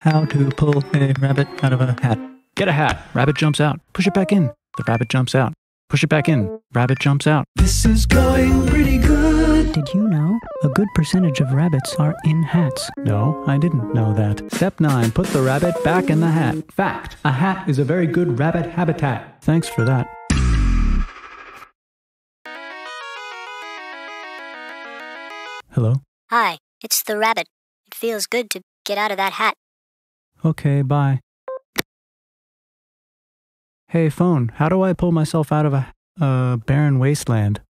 How to pull a rabbit out of a hat. Get a hat. Rabbit jumps out. Push it back in. The rabbit jumps out. Push it back in. Rabbit jumps out. This is going pretty good. Did you know a good percentage of rabbits are in hats? No, I didn't know that. Step 9. Put the rabbit back in the hat. Fact. A hat is a very good rabbit habitat. Thanks for that. Hello? Hi, it's the rabbit. It feels good to get out of that hat. Okay, bye. Hey, phone, how do I pull myself out of a barren wasteland?